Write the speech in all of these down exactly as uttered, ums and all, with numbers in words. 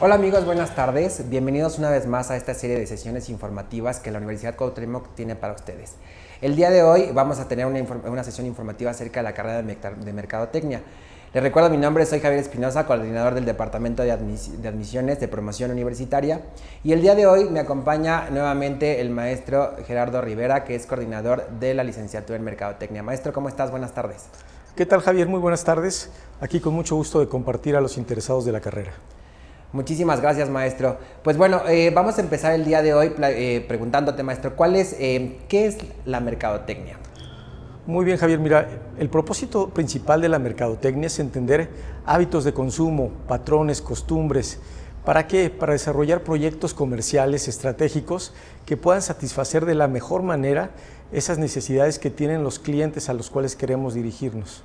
Hola amigos, buenas tardes. Bienvenidos una vez más a esta serie de sesiones informativas que la Universidad Cuauhtémoc tiene para ustedes. El día de hoy vamos a tener una, una sesión informativa acerca de la carrera de, de Mercadotecnia. Les recuerdo mi nombre, soy Javier Espinosa, coordinador del Departamento de, Admis de Admisiones de Promoción Universitaria. Y el día de hoy me acompaña nuevamente el maestro Gerardo Rivera, que es coordinador de la licenciatura en Mercadotecnia. Maestro, ¿cómo estás? Buenas tardes. ¿Qué tal, Javier? Muy buenas tardes. Aquí con mucho gusto de compartir a los interesados de la carrera. Muchísimas gracias, maestro. Pues bueno, eh, vamos a empezar el día de hoy eh, preguntándote, maestro, ¿cuál es, eh, ¿qué es la mercadotecnia? Muy bien, Javier. Mira, el propósito principal de la mercadotecnia es entender hábitos de consumo, patrones, costumbres. ¿Para qué? Para desarrollar proyectos comerciales estratégicos que puedan satisfacer de la mejor manera esas necesidades que tienen los clientes a los cuales queremos dirigirnos.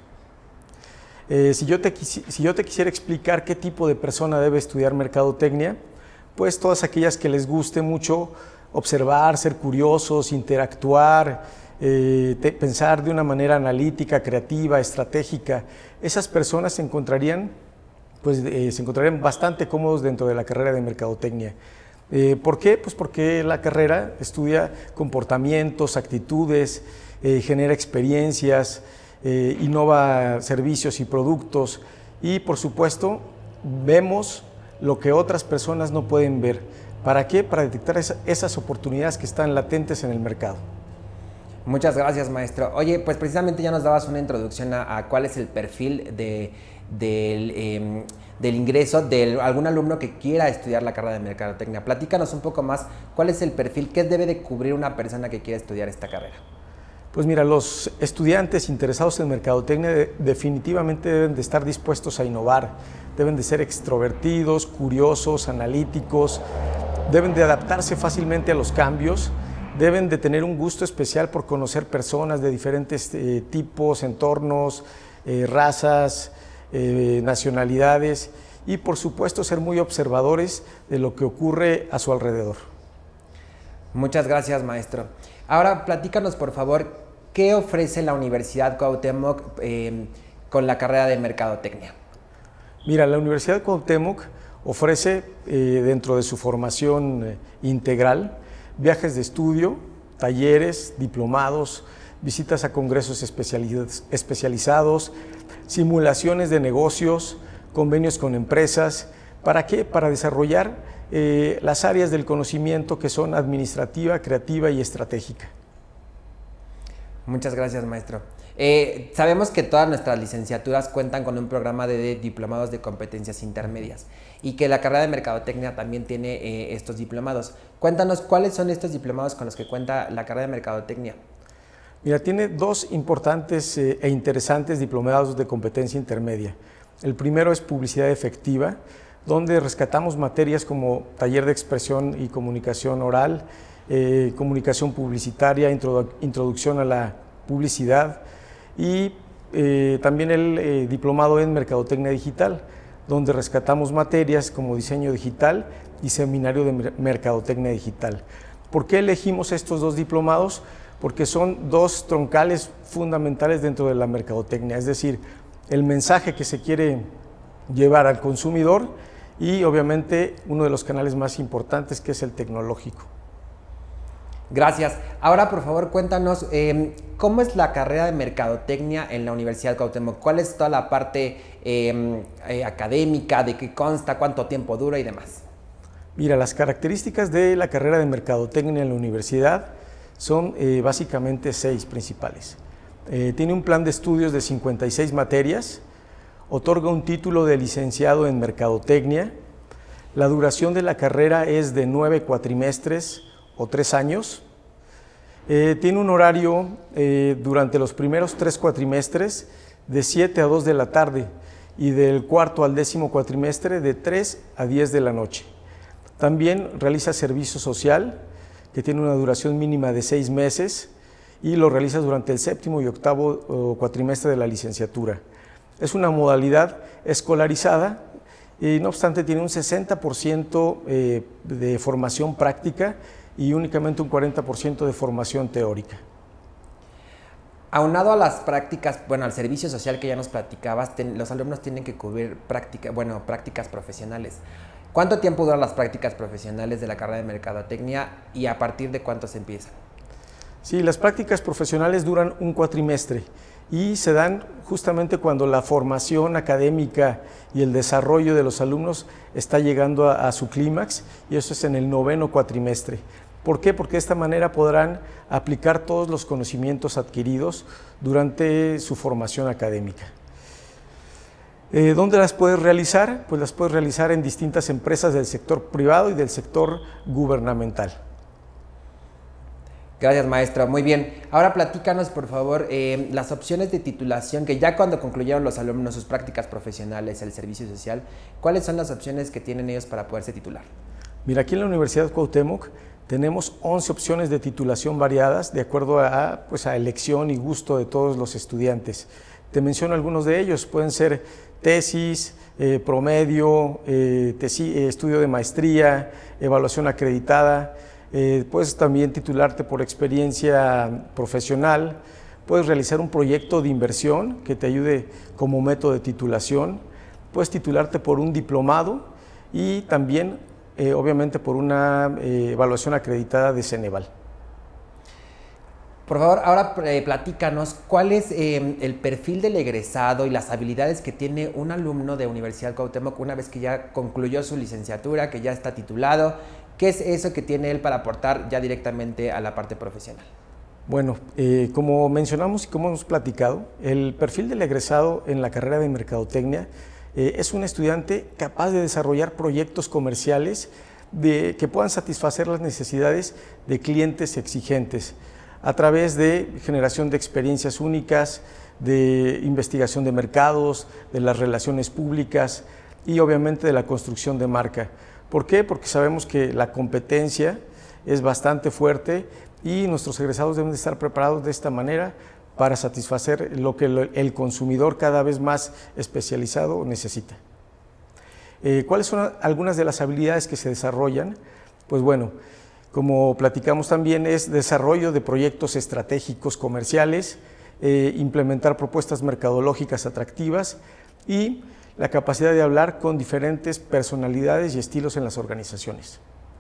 Eh, si, yo te, si yo te quisiera explicar qué tipo de persona debe estudiar mercadotecnia, pues todas aquellas que les guste mucho observar, ser curiosos, interactuar, eh, te, pensar de una manera analítica, creativa, estratégica, esas personas se encontrarían, pues, eh, se encontrarían bastante cómodos dentro de la carrera de mercadotecnia. Eh, ¿Por qué? Pues porque la carrera estudia comportamientos, actitudes, eh, genera experiencias, Eh, innova servicios y productos y, por supuesto, vemos lo que otras personas no pueden ver. ¿Para qué? Para detectar esa, esas oportunidades que están latentes en el mercado. Muchas gracias, maestro. Oye, pues precisamente ya nos dabas una introducción a, a cuál es el perfil de, del, eh, del ingreso de algún alumno que quiera estudiar la carrera de mercadotecnia. Platícanos un poco más cuál es el perfil, qué debe de cubrir una persona que quiera estudiar esta carrera. Pues mira, los estudiantes interesados en mercadotecnia de, definitivamente deben de estar dispuestos a innovar, deben de ser extrovertidos, curiosos, analíticos, deben de adaptarse fácilmente a los cambios, deben de tener un gusto especial por conocer personas de diferentes eh, tipos, entornos, eh, razas, eh, nacionalidades y, por supuesto, ser muy observadores de lo que ocurre a su alrededor. Muchas gracias, maestro. Ahora, platícanos, por favor, ¿qué ofrece la Universidad Cuauhtémoc eh, con la carrera de Mercadotecnia? Mira, la Universidad Cuauhtémoc ofrece, eh, dentro de su formación eh, integral, viajes de estudio, talleres, diplomados, visitas a congresos especializ- especializados, simulaciones de negocios, convenios con empresas. ¿Para qué? Para desarrollar Eh, las áreas del conocimiento que son administrativa, creativa y estratégica. Muchas gracias, maestro. Eh, sabemos que todas nuestras licenciaturas cuentan con un programa de, de diplomados de competencias intermedias y que la carrera de Mercadotecnia también tiene eh, estos diplomados. Cuéntanos cuáles son estos diplomados con los que cuenta la carrera de Mercadotecnia. Mira, tiene dos importantes eh, e interesantes diplomados de competencia intermedia. El primero es publicidad efectiva, donde rescatamos materias como taller de expresión y comunicación oral, eh, comunicación publicitaria, introdu introducción a la publicidad y eh, también el eh, diplomado en mercadotecnia digital, donde rescatamos materias como diseño digital y seminario de mer mercadotecnia digital. ¿Por qué elegimos estos dos diplomados? Porque son dos troncales fundamentales dentro de la mercadotecnia, es decir, el mensaje que se quiere llevar al consumidor y obviamente uno de los canales más importantes, que es el tecnológico. Gracias. Ahora, por favor, cuéntanos eh, cómo es la carrera de Mercadotecnia en la Universidad Cuauhtémoc. ¿Cuál es toda la parte eh, eh, académica, de qué consta, cuánto tiempo dura y demás? Mira, las características de la carrera de Mercadotecnia en la universidad son eh, básicamente seis principales. Eh, tiene un plan de estudios de cincuenta y seis materias, otorga un título de licenciado en Mercadotecnia. La duración de la carrera es de nueve cuatrimestres o tres años. Eh, tiene un horario eh, durante los primeros tres cuatrimestres de siete a dos de la tarde y del cuarto al décimo cuatrimestre de tres a diez de la noche. También realiza servicio social, que tiene una duración mínima de seis meses y lo realiza durante el séptimo y octavo cuatrimestre de la licenciatura. Es una modalidad escolarizada y no obstante tiene un sesenta por ciento eh, de formación práctica y únicamente un cuarenta por ciento de formación teórica. Aunado a las prácticas, bueno, al servicio social que ya nos platicabas, ten, los alumnos tienen que cubrir práctica, bueno, prácticas profesionales. ¿Cuánto tiempo duran las prácticas profesionales de la carrera de Mercadotecnia y a partir de cuánto se empiezan? Sí, las prácticas profesionales duran un cuatrimestre y se dan justamente cuando la formación académica y el desarrollo de los alumnos está llegando a, a su clímax, y eso es en el noveno cuatrimestre. ¿Por qué? Porque de esta manera podrán aplicar todos los conocimientos adquiridos durante su formación académica. Eh, ¿Dónde las puedes realizar? Pues las puedes realizar en distintas empresas del sector privado y del sector gubernamental. Gracias, maestro. Muy bien. Ahora platícanos, por favor, eh, las opciones de titulación que ya cuando concluyeron los alumnos sus prácticas profesionales, el servicio social, ¿cuáles son las opciones que tienen ellos para poderse titular? Mira, aquí en la Universidad Cuauhtémoc tenemos once opciones de titulación variadas de acuerdo a, pues, a elección y gusto de todos los estudiantes. Te menciono algunos de ellos. Pueden ser tesis, eh, promedio, eh, tesi, eh, estudio de maestría, evaluación acreditada. Eh, puedes también titularte por experiencia profesional, puedes realizar un proyecto de inversión que te ayude como método de titulación, puedes titularte por un diplomado y también eh, obviamente por una eh, evaluación acreditada de Ceneval. Por favor, ahora eh, platícanos cuál es eh, el perfil del egresado y las habilidades que tiene un alumno de Universidad Cuauhtémoc una vez que ya concluyó su licenciatura, que ya está titulado. ¿Qué es eso que tiene él para aportar ya directamente a la parte profesional? Bueno, eh, como mencionamos y como hemos platicado, el perfil del egresado en la carrera de Mercadotecnia eh, es un estudiante capaz de desarrollar proyectos comerciales de, que puedan satisfacer las necesidades de clientes exigentes a través de generación de experiencias únicas, de investigación de mercados, de las relaciones públicas y obviamente de la construcción de marca. ¿Por qué? Porque sabemos que la competencia es bastante fuerte y nuestros egresados deben de estar preparados de esta manera para satisfacer lo que el consumidor cada vez más especializado necesita. Eh, ¿Cuáles son algunas de las habilidades que se desarrollan? Pues bueno, como platicamos también, es desarrollo de proyectos estratégicos comerciales, eh, implementar propuestas mercadológicas atractivas y la capacidad de hablar con diferentes personalidades y estilos en las organizaciones.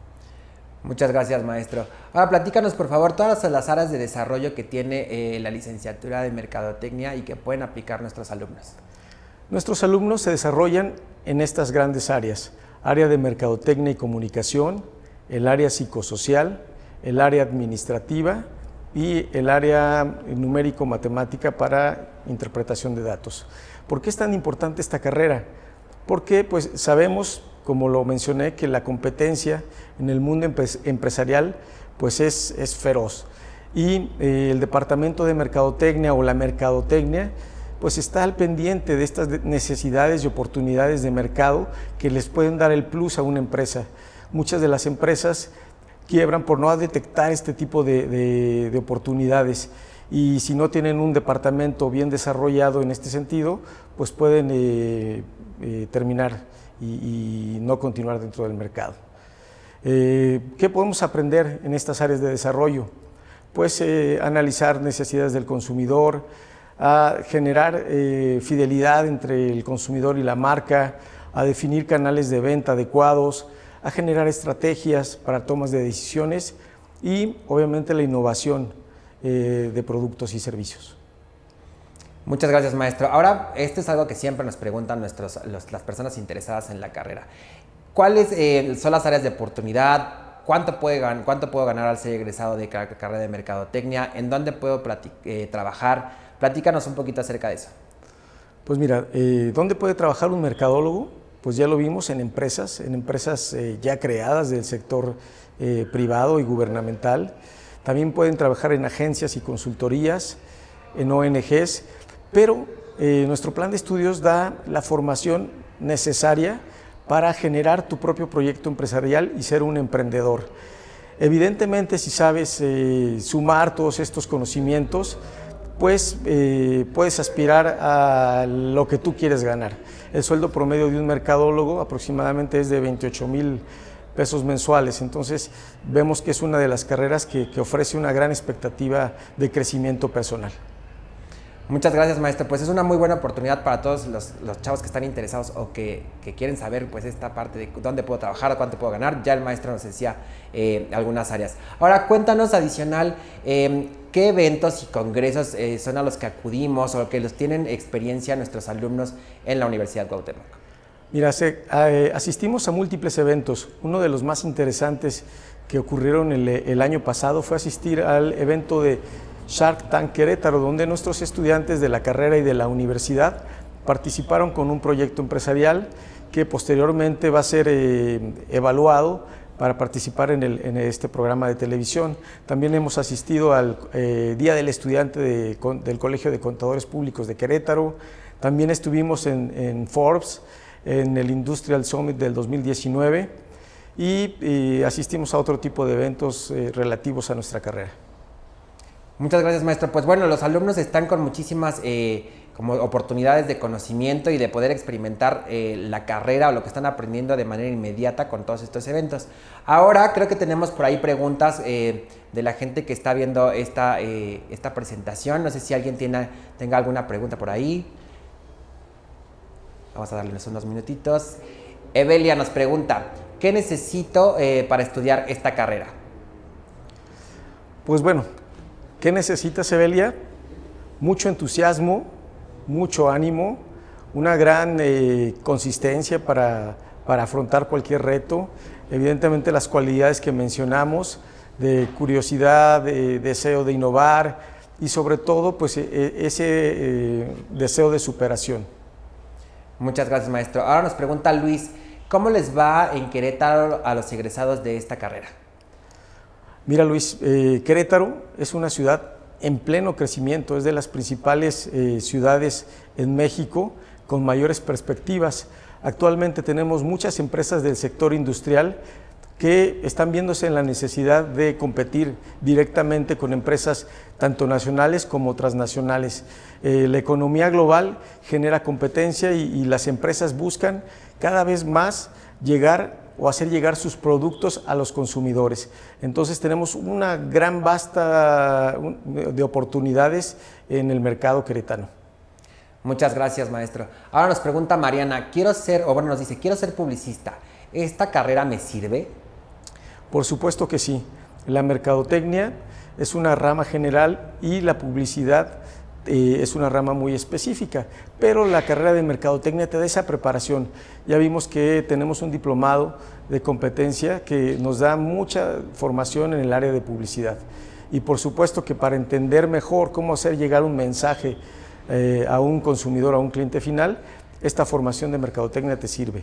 Muchas gracias, maestro. Ahora platícanos, por favor, todas las áreas de desarrollo que tiene eh, la licenciatura de Mercadotecnia y que pueden aplicar nuestros alumnos. Nuestros alumnos se desarrollan en estas grandes áreas: área de Mercadotecnia y Comunicación, el área psicosocial, el área administrativa y el área numérico-matemática para interpretación de datos. ¿Por qué es tan importante esta carrera? Porque pues, sabemos, como lo mencioné, que la competencia en el mundo empresarial pues, es, es feroz. Y eh, el departamento de Mercadotecnia o la Mercadotecnia pues, está al pendiente de estas necesidades y oportunidades de mercado que les pueden dar el plus a una empresa. Muchas de las empresas quiebran por no detectar este tipo de, de, de oportunidades. Y si no tienen un departamento bien desarrollado en este sentido, pues pueden eh, eh, terminar y, y no continuar dentro del mercado. Eh, ¿Qué podemos aprender en estas áreas de desarrollo? Pues eh, analizar necesidades del consumidor, a generar eh, fidelidad entre el consumidor y la marca, a definir canales de venta adecuados, a generar estrategias para tomas de decisiones y obviamente la innovación Eh, de productos y servicios. Muchas gracias, maestro. Ahora, esto es algo que siempre nos preguntan nuestros, los, las personas interesadas en la carrera. ¿Cuáles eh, son las áreas de oportunidad? ¿Cuánto, puede, ¿Cuánto puedo ganar al ser egresado de la carrera de Mercadotecnia? ¿En dónde puedo eh, trabajar? Platícanos un poquito acerca de eso. Pues mira, eh, ¿dónde puede trabajar un mercadólogo? Pues ya lo vimos en empresas, en empresas eh, ya creadas del sector eh, privado y gubernamental. También pueden trabajar en agencias y consultorías, en O N Ges, pero eh, nuestro plan de estudios da la formación necesaria para generar tu propio proyecto empresarial y ser un emprendedor. Evidentemente, si sabes eh, sumar todos estos conocimientos, pues eh, puedes aspirar a lo que tú quieres ganar. El sueldo promedio de un mercadólogo aproximadamente es de veintiocho mil pesos mensuales, entonces vemos que es una de las carreras que, que ofrece una gran expectativa de crecimiento personal. Muchas gracias, maestro. Pues es una muy buena oportunidad para todos los, los chavos que están interesados o que, que quieren saber pues esta parte de dónde puedo trabajar, cuánto puedo ganar. Ya el maestro nos decía eh, algunas áreas. Ahora, cuéntanos adicional, eh, ¿qué eventos y congresos eh, son a los que acudimos o que los tienen experiencia nuestros alumnos en la Universidad Cuauhtémoc? Mira, se, eh, asistimos a múltiples eventos. Uno de los más interesantes que ocurrieron el, el año pasado fue asistir al evento de Shark Tank Querétaro, donde nuestros estudiantes de la carrera y de la universidad participaron con un proyecto empresarial que posteriormente va a ser eh, evaluado para participar en, el, en este programa de televisión. También hemos asistido al eh, Día del Estudiante de, del Colegio de Contadores Públicos de Querétaro. También estuvimos en, en Forbes, en el Industrial Summit del dos mil diecinueve y, y asistimos a otro tipo de eventos eh, relativos a nuestra carrera. Muchas gracias, maestro. Pues bueno, los alumnos están con muchísimas eh, como oportunidades de conocimiento y de poder experimentar eh, la carrera o lo que están aprendiendo de manera inmediata con todos estos eventos. Ahora creo que tenemos por ahí preguntas eh, de la gente que está viendo esta, eh, esta presentación. No sé si alguien tiene, tenga alguna pregunta por ahí. Vamos a darles unos minutitos. Evelia nos pregunta, ¿qué necesito eh, para estudiar esta carrera? Pues bueno, ¿qué necesitas, Evelia? Mucho entusiasmo, mucho ánimo, una gran eh, consistencia para, para afrontar cualquier reto. Evidentemente las cualidades que mencionamos de curiosidad, de deseo de innovar y sobre todo pues, eh, ese eh, deseo de superación. Muchas gracias, maestro. Ahora nos pregunta Luis, ¿cómo les va en Querétaro a los egresados de esta carrera? Mira, Luis, eh, Querétaro es una ciudad en pleno crecimiento, es de las principales eh, ciudades en México con mayores perspectivas. Actualmente tenemos muchas empresas del sector industrial que están viéndose en la necesidad de competir directamente con empresas tanto nacionales como transnacionales. Eh, la economía global genera competencia y, y las empresas buscan cada vez más llegar o hacer llegar sus productos a los consumidores. Entonces tenemos una gran vasta de oportunidades en el mercado queretano. Muchas gracias, maestro. Ahora nos pregunta Mariana, quiero ser, o bueno, nos dice, quiero ser publicista. ¿Esta carrera me sirve? Por supuesto que sí. La mercadotecnia es una rama general y la publicidad eh, es una rama muy específica, pero la carrera de mercadotecnia te da esa preparación. Ya vimos que tenemos un diplomado de competencia que nos da mucha formación en el área de publicidad. Y por supuesto que para entender mejor cómo hacer llegar un mensaje eh, a un consumidor, a un cliente final, esta formación de mercadotecnia te sirve.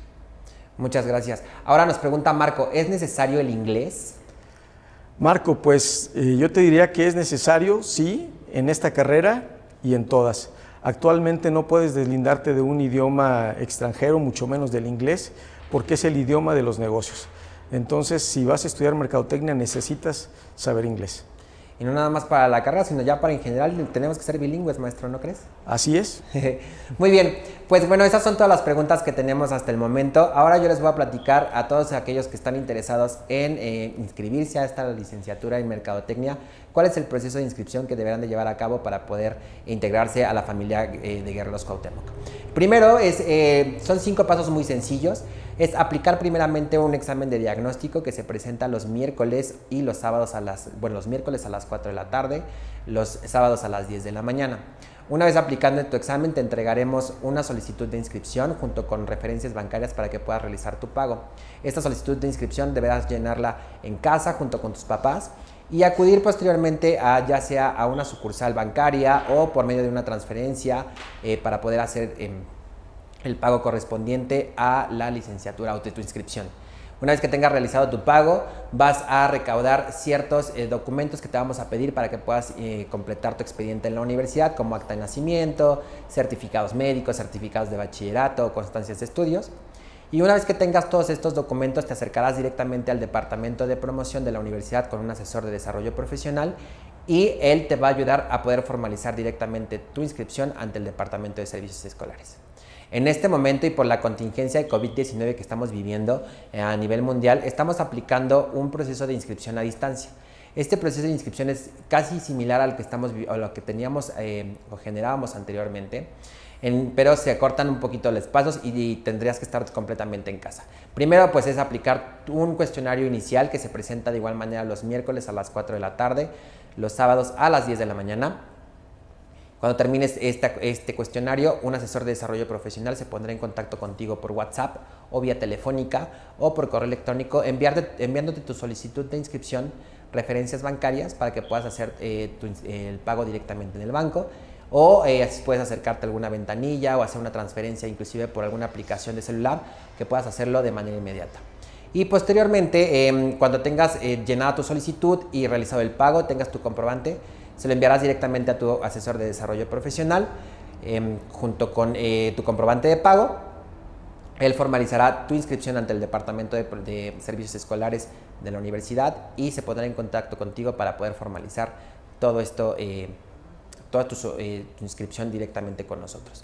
Muchas gracias. Ahora nos pregunta Marco, ¿es necesario el inglés? Marco, pues eh, yo te diría que es necesario, sí, en esta carrera y en todas. Actualmente no puedes deslindarte de un idioma extranjero, mucho menos del inglés, porque es el idioma de los negocios. Entonces, si vas a estudiar mercadotecnia, necesitas saber inglés. Y no nada más para la carrera, sino ya para en general tenemos que ser bilingües, maestro, ¿no crees? Así es. Muy bien, pues bueno, esas son todas las preguntas que tenemos hasta el momento. Ahora yo les voy a platicar a todos aquellos que están interesados en eh, inscribirse a esta licenciatura en Mercadotecnia, cuál es el proceso de inscripción que deberán de llevar a cabo para poder integrarse a la familia eh, de Guerreros Cuauhtémoc. Primero, es, eh, son cinco pasos muy sencillos. Es aplicar primeramente un examen de diagnóstico que se presenta los miércoles y los sábados a las, bueno, los miércoles a las cuatro de la tarde, los sábados a las diez de la mañana. Una vez aplicando tu examen, te entregaremos una solicitud de inscripción junto con referencias bancarias para que puedas realizar tu pago. Esta solicitud de inscripción deberás llenarla en casa junto con tus papás y acudir posteriormente a ya sea a una sucursal bancaria o por medio de una transferencia eh, para poder hacer eh, el pago correspondiente a la licenciatura o de tu inscripción. Una vez que tengas realizado tu pago, vas a recaudar ciertos eh, documentos que te vamos a pedir para que puedas eh, completar tu expediente en la universidad, como acta de nacimiento, certificados médicos, certificados de bachillerato, constancias de estudios. Y una vez que tengas todos estos documentos, te acercarás directamente al departamento de promoción de la universidad con un asesor de desarrollo profesional y él te va a ayudar a poder formalizar directamente tu inscripción ante el departamento de servicios escolares. En este momento y por la contingencia de COVID diecinueve que estamos viviendo eh, a nivel mundial, estamos aplicando un proceso de inscripción a distancia. Este proceso de inscripción es casi similar al que, estamos, a lo que teníamos eh, o generábamos anteriormente, en, pero se acortan un poquito los pasos y, y tendrías que estar completamente en casa. Primero, pues es aplicar un cuestionario inicial que se presenta de igual manera los miércoles a las cuatro de la tarde, los sábados a las diez de la mañana. Cuando termines esta, este cuestionario, un asesor de desarrollo profesional se pondrá en contacto contigo por WhatsApp o vía telefónica o por correo electrónico, enviarte, enviándote tu solicitud de inscripción, referencias bancarias para que puedas hacer eh, tu, eh, el pago directamente en el banco, o eh, puedes acercarte a alguna ventanilla o hacer una transferencia inclusive por alguna aplicación de celular que puedas hacerlo de manera inmediata. Y posteriormente, eh, cuando tengas eh, llenado tu solicitud y realizado el pago, tengas tu comprobante, se lo enviarás directamente a tu asesor de desarrollo profesional eh, junto con eh, tu comprobante de pago. Él formalizará tu inscripción ante el Departamento de, de Servicios Escolares de la universidad y se pondrá en contacto contigo para poder formalizar todo esto, eh, toda tu, eh, tu inscripción directamente con nosotros.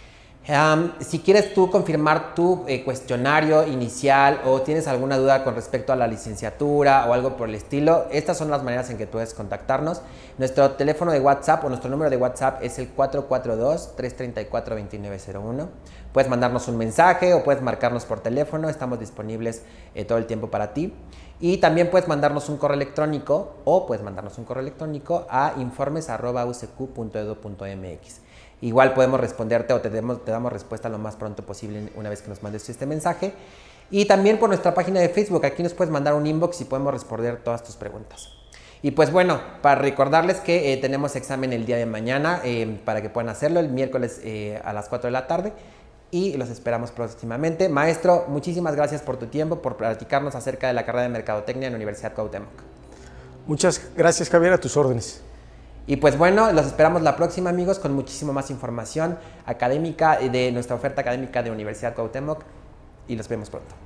Um, si quieres tú confirmar tu eh, cuestionario inicial o tienes alguna duda con respecto a la licenciatura o algo por el estilo, estas son las maneras en que puedes contactarnos. Nuestro teléfono de WhatsApp o nuestro número de WhatsApp es el cuatro cuatro dos, tres tres cuatro, dos nueve cero uno. Puedes mandarnos un mensaje o puedes marcarnos por teléfono, estamos disponibles eh, todo el tiempo para ti. Y también puedes mandarnos un correo electrónico o puedes mandarnos un correo electrónico a informes arroba u c q punto edu punto m x. Igual podemos responderte o te damos, te damos respuesta lo más pronto posible una vez que nos mandes este mensaje. Y también por nuestra página de Facebook, aquí nos puedes mandar un inbox y podemos responder todas tus preguntas. Y pues bueno, para recordarles que eh, tenemos examen el día de mañana eh, para que puedan hacerlo el miércoles eh, a las cuatro de la tarde y los esperamos próximamente. Maestro, muchísimas gracias por tu tiempo, por platicarnos acerca de la carrera de Mercadotecnia en la Universidad Cuauhtémoc. Muchas gracias, Javier, a tus órdenes. Y pues bueno, los esperamos la próxima, amigos, con muchísimo más información académica de nuestra oferta académica de Universidad Cuauhtémoc y los vemos pronto.